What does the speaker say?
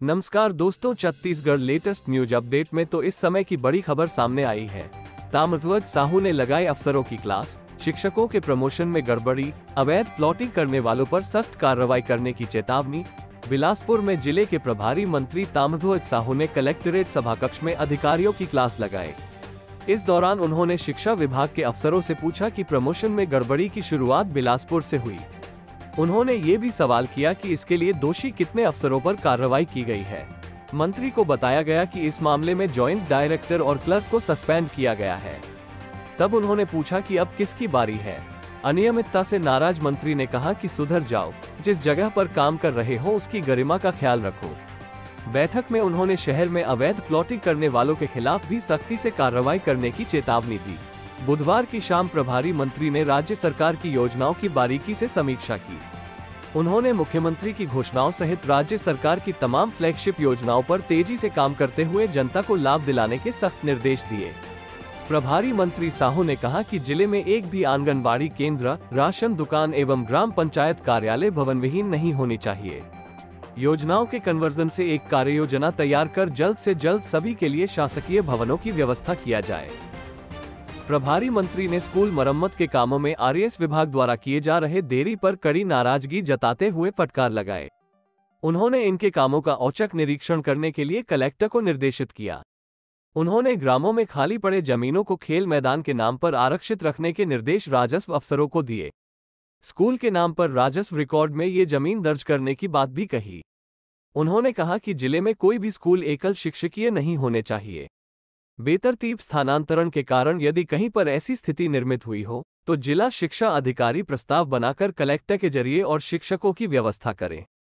नमस्कार दोस्तों, Chhattisgarh latest news update में तो इस समय की बड़ी खबर सामने आई है। ताम्रध्वज साहू ने लगाए अफसरों की क्लास, शिक्षकों के प्रमोशन में गड़बड़ी, अवैध प्लॉटिंग करने वालों पर सख्त कार्रवाई करने की चेतावनी। बिलासपुर में जिले के प्रभारी मंत्री ताम्रध्वज साहू ने कलेक्ट्रेट सभाकक्ष में अधिकारियों की क्लास लगाए। इस दौरान उन्होंने शिक्षा विभाग के अफसरों से पूछा कि प्रमोशन में गड़बड़ी की शुरुआत बिलासपुर से हुई। उन्होंने ये भी सवाल किया कि इसके लिए दोषी कितने अफसरों पर कार्रवाई की गई है। मंत्री को बताया गया कि इस मामले में जॉइंट डायरेक्टर और क्लर्क को सस्पेंड किया गया है। तब उन्होंने पूछा कि अब किसकी बारी है। अनियमितता से नाराज मंत्री ने कहा कि सुधर जाओ, जिस जगह पर काम कर रहे हो उसकी गरिमा का ख्याल रखो। बैठक में उन्होंने शहर में अवैध प्लॉटिंग करने वालों के खिलाफ भी सख्ती से कार्रवाई करने की चेतावनी दी। बुधवार की शाम प्रभारी मंत्री ने राज्य सरकार की योजनाओं की बारीकी से समीक्षा की। उन्होंने मुख्यमंत्री की घोषणाओं सहित राज्य सरकार की तमाम फ्लैगशिप योजनाओं पर तेजी से काम करते हुए जनता को लाभ दिलाने के सख्त निर्देश दिए। प्रभारी मंत्री साहू ने कहा कि जिले में एक भी आंगनबाड़ी केंद्र, राशन दुकान एवं ग्राम पंचायत कार्यालय भवन विहीन नहीं होनी चाहिए। योजनाओं के कन्वर्जन से एक कार्य योजना तैयार कर जल्द से जल्द सभी के लिए शासकीय भवनों की व्यवस्था किया जाए। प्रभारी मंत्री ने स्कूल मरम्मत के कामों में आरएएस विभाग द्वारा किए जा रहे देरी पर कड़ी नाराजगी जताते हुए फटकार लगाए। उन्होंने इनके कामों का औचक निरीक्षण करने के लिए कलेक्टर को निर्देशित किया। उन्होंने ग्रामों में खाली पड़े जमीनों को खेल मैदान के नाम पर आरक्षित रखने के निर्देश राजस्व अफसरों को दिए। स्कूल के नाम पर राजस्व रिकॉर्ड में ये जमीन दर्ज करने की बात भी कही। उन्होंने कहा कि जिले में कोई भी स्कूल एकल शिक्षकीय नहीं होने चाहिए। बेतरतीब स्थानांतरण के कारण यदि कहीं पर ऐसी स्थिति निर्मित हुई हो तो जिला शिक्षा अधिकारी प्रस्ताव बनाकर कलेक्टर के जरिए और शिक्षकों की व्यवस्था करें।